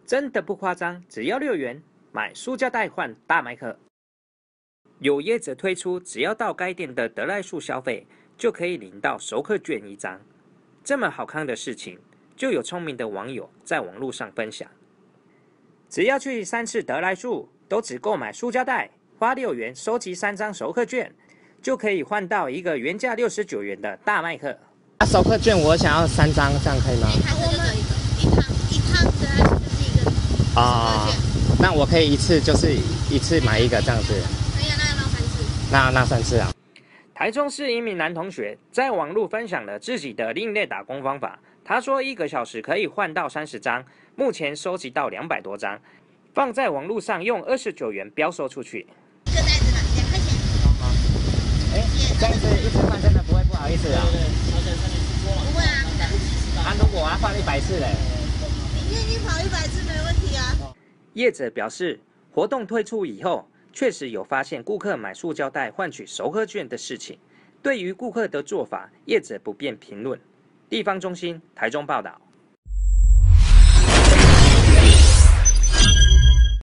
真的不夸张，只要6元买塑胶袋换大麦克。有业者推出，只要到该店的得来速消费，就可以领到熟客券1张。这么好看的事情，就有聪明的网友在网络上分享。只要去3次得来速，都只购买塑胶袋，花6元收集3张熟客券，就可以换到一个原价69元的大麦克。 熟客券我想要3张，这样可以吗？ 它这就只有一趟的，它就是一个熟客券。 那我可以一次买一个这样子。 可以啊，那要3次。 那3次啊。 台中市一名男同学在网络分享了自己的另类打工方法。他说1个小时可以换到30张，目前收集到200多张，放在网络上用29元标售出去。 一个袋子嘛，2块钱。 这样子一直换真的不会不好意思啊？ 不会啊。 如果我要换100次嘞？ 你愿意跑100次没问题啊。 业者表示，活动推出以后，确实有发现顾客买塑胶袋换取熟客券的事情。对于顾客的做法，业者不便评论。地方中心台中报道。